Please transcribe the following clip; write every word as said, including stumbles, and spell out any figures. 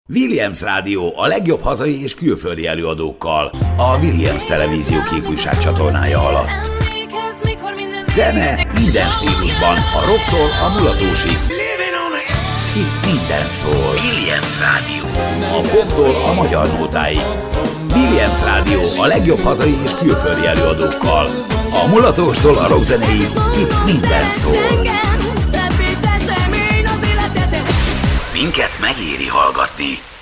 Williams Rádió a legjobb hazai és külföldi előadókkal a Williams Televízió képviselt csatornája alatt. Zene minden stílusban, a rocktól a mulatósig. Itt minden szól. Williams Rádió. A poptól a magyar nótáig. Williams Rádió a legjobb hazai és külföldi előadókkal. A mulatóstól a rockzenéig. Itt minden szól. Minket megéri hallgatni.